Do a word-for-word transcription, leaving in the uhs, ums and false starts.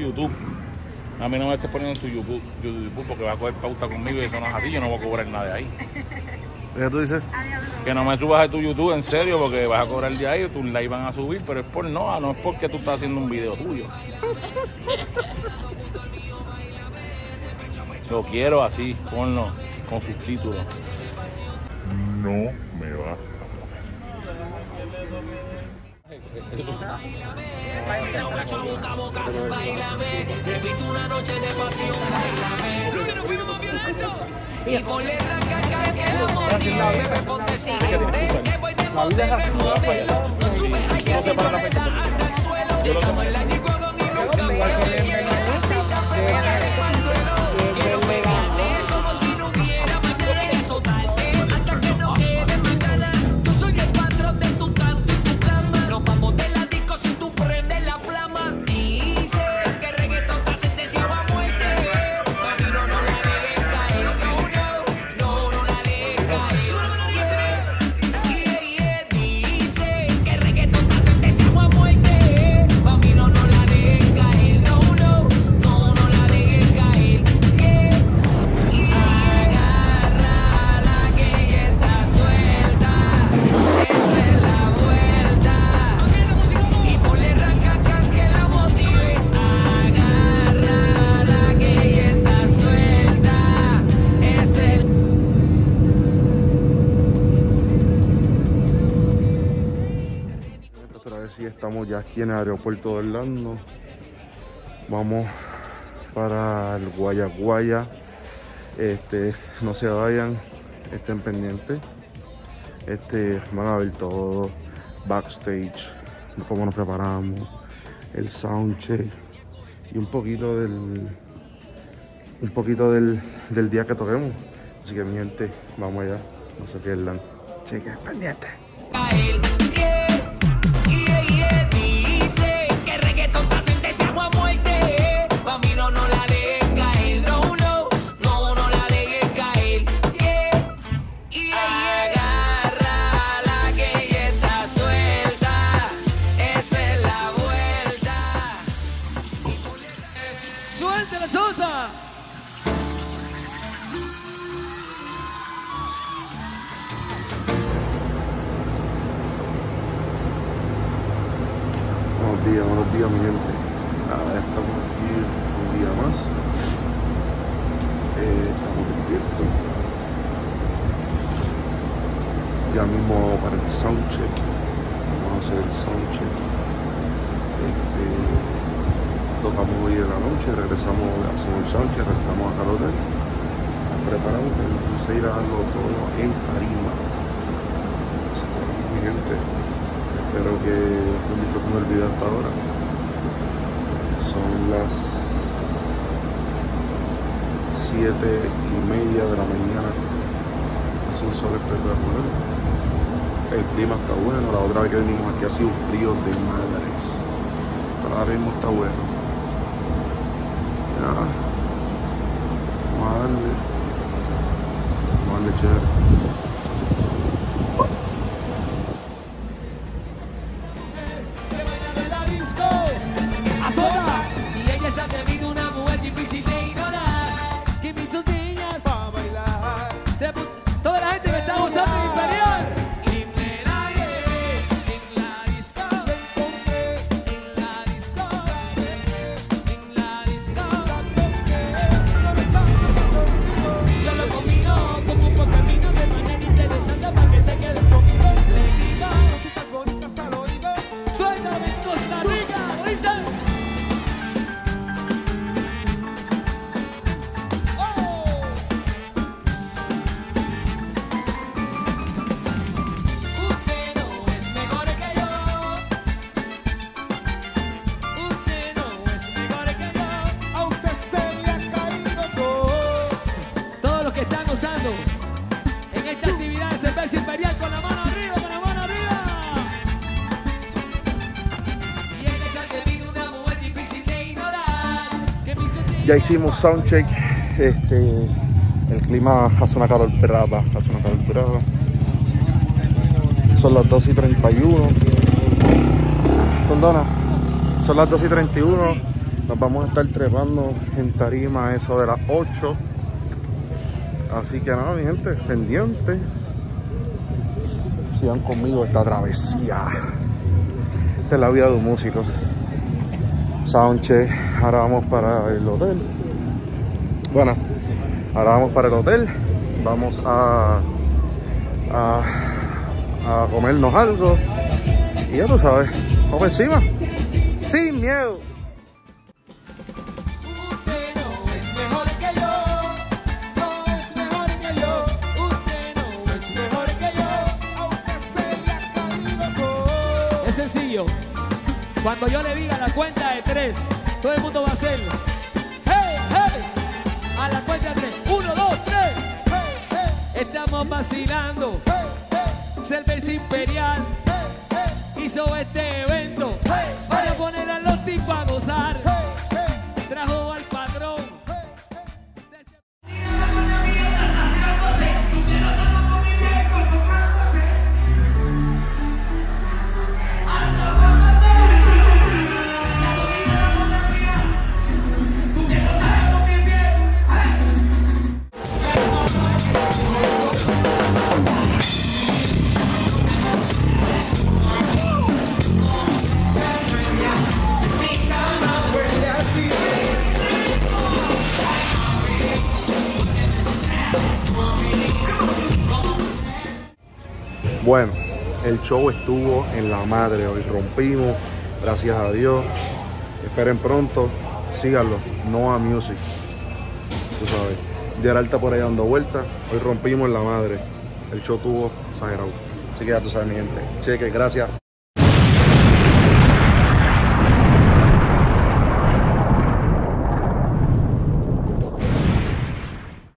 YouTube. A mí no me estés poniendo en tu YouTube, YouTube porque vas a coger pauta conmigo y eso no es así, yo no voy a cobrar nada de ahí. ¿Qué tú dices? Que no me subas a tu YouTube en serio porque vas a cobrar de ahí, tus likes van a subir, pero es por no, no es porque tú estás haciendo un video tuyo. Lo quiero así, ponlo con subtítulos. No me vas a boca a boca, bailame, repito una noche de pasión, bailame. Lunes nos fuimos más violentos y ponle ranca que la motive, ponte siguiente, que voy de modelo, modelo, no subes, hay que subir hasta el suelo, como el año con y nunca me quiero tantita, prepárate para el duelo, quiero pegarte como si no hubiera mañana y azotarte, hasta que no quede mañana, tú soy el patrón de tu canto y tu cama, nos vamos de la disco si tú prendes la flama, dice que el reggaetón está sentenciado a muerte, mami no, no la dejes caer, no, no, no la dejes caer, y ella dice que el reggaetón está sentenciado a muerte, mami no, no la dejes caer, no, no, no, no la dejes caer, yeah. Y agárrala que ella está suelta, esa es la vuelta, y ponle ranca que la motive, agárrala que ella está suelta, es el... Otra vez sí estamos ya aquí en el aeropuerto de Orlando. Vamos para el Guayaguaya. Este, no se vayan, estén pendientes. Este, van a ver todo backstage, cómo nos preparamos, el soundcheck y un poquito del un poquito del, del día que toquemos. Así que mi gente, vamos allá, no se pierdan. Cheques pendientes. caer, yeah. Y ella dice que el reggaetón está sentenciado a muerte, mami no, no la dejes caer, no, no, no, no la dejes caer, yeah. Y agárrala que ella está suelta, esa es la vuelta. ¡Suéltala, Sosa! Buenos días, buenos días mi gente. Nada, estamos aquí un día más. Eh, estamos despiertos. Ya mismo vamos para el soundcheck. Vamos a hacer el soundcheck. Este, tocamos hoy en la noche, regresamos, hacemos el soundcheck, regresamos acá al hotel. Nos preparamos para entonces ir a darlo todo en tarima. Así que, mi gente, espero que estén disfrutando el video hasta ahora. Son las siete y media de la mañana. Es un sol espectacular. El clima está bueno. La otra vez que venimos aquí ha sido un frío de madres. Pero ahora mismo está bueno. Ya. Vamos a darle. Vamos a darle chévere. Y ella se ha tenido una mujer difícil de ignorar, que mis niñas Pa' bailar. se pu- toda la gente que está gozando en inferior. En la en la disco, en la disco, en la disco. Yo lo combino como un buen camino de manera interesante para que te quedes conmigo. Le digo, Cositas bonitas al oído. suéltame en Costa Rica, dicen. Usted no es mejor que yo. Usted no es mejor que yo. A usted se le ha caído todo. Todos los que están gozando en esta actividad de cerveza imperial con la mano arriba, con la mano arriba. Y ella se ha tenido una mujer difícil de ignorar. Que me hizo Ya hicimos soundcheck. Este, el clima hace una calor brava, hace una calor brava. Son las dos y treinta y uno. Perdona. Son las dos y treinta y uno. Nos vamos a estar trepando en tarima a eso de las ocho. Así que nada, mi gente, pendiente. Sigan conmigo esta travesía. Esta es la vida de un músico. Soundcheck. Ahora vamos para el hotel. Bueno, ahora vamos para el hotel. Vamos a, a, a comernos algo. Y ya tú sabes, vamos encima. Sin miedo. Usted no es mejor que yo, no es mejor que yo. Usted no es mejor que yo, a usted se le ha caído todo. Es sencillo. Cuando yo le diga la cuenta de tres, todo el mundo va a hacer. ¡Hey, hey! A la cuenta de tres. Uno, dos, tres. Hey, hey, Estamos vacilando. hey, hey, Cerveza Imperial hey, hizo este evento para poner a los tipos a gozar. hey, hey. Trajo al patrón. Bueno, el show estuvo en la madre. Hoy rompimos, gracias a Dios. Esperen pronto, síganlo, Noah Music. Tú sabes, Geralta por ahí dando vueltas. Hoy rompimos en la madre. El show estuvo exagerado. Así que ya tú sabes, mi gente. Cheque, gracias.